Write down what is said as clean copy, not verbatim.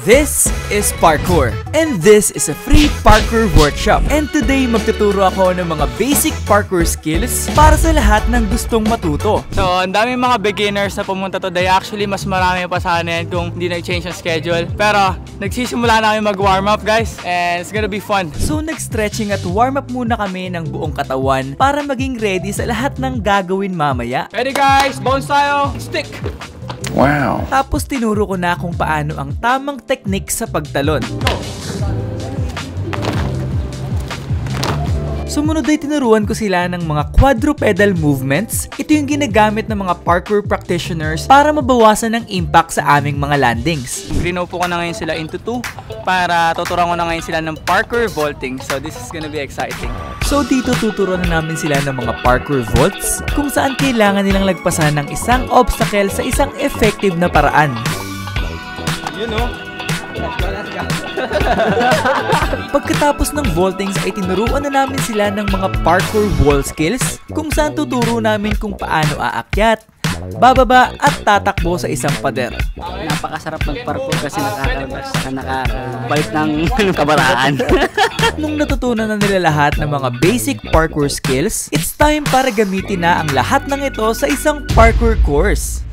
This is Parkour, and this is a free parkour workshop. And today, magtuturo ako ng mga basic parkour skills para sa lahat ng gustong matuto. So, ang daming mga beginners na pumunta today. Actually, mas marami pa sana yan kung hindi nag-change ang schedule. Pero, nagsisimula na kami mag-warm up, guys, and it's gonna be fun. So, nag-stretching at warm up muna kami ng buong katawan para maging ready sa lahat ng gagawin mamaya. Ready, guys? Bounce tayo! Stick! Wow. Tapos tinuro ko na kung paano ang tamang technique sa pagtalon. Sumunod ay tinuruan ko sila ng mga quadrupedal movements. Ito yung ginagamit ng mga parkour practitioners para mabawasan ang impact sa aming mga landings. Grinupo ko na ngayon sila into 2 para tuturuan ko na ngayon sila ng parkour vaulting. So this is gonna be exciting. So dito tuturuan na namin sila ng mga parkour vaults kung saan kailangan nilang lagpasan ng isang obstacle sa isang effective na paraan. You know? Pagkatapos ng vaultings ay tinuruan na namin sila ng mga parkour wall skills kung saan tuturo namin kung paano aakyat, bababa at tatakbo sa isang pader. Napakasarap mag-parkour kasi nakakabalik ng kabaraan. Nung natutunan na nila lahat ng mga basic parkour skills, it's time para gamitin na ang lahat ng ito sa isang parkour course.